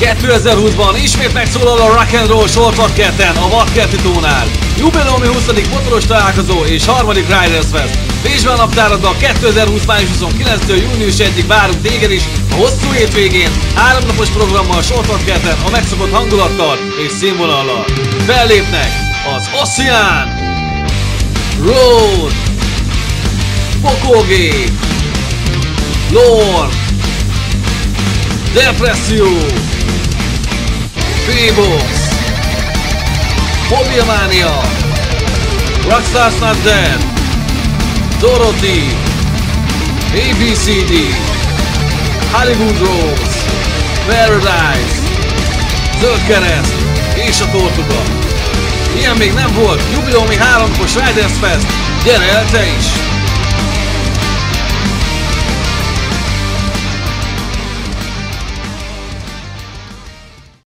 2020-ban ismét megszólal a Rock and Roll Sortvaktkerten, a Vadkerti tónál. Jubileumi 20. motoros találkozó és 3. Riders Fest. Bécsben a naptáradban 2020. május 29-től június 1-ig várunk téged is a hosszú hétvégén, 3 napos programmal Sortvaktkerten a megszokott hangulattal és színvonallal. Fellépnek az Ocean, Road, Pokógép, Lord, Depresszió, P-Box, Mobilmania, Rockstars Not Dead, Dorothy, ABCD, Hollywood Rose, Paradise, Zöld Kereszt és a Tortuga. Ilyen még nem volt, jubileumi 3 napos Riders Fest, gyere el te is!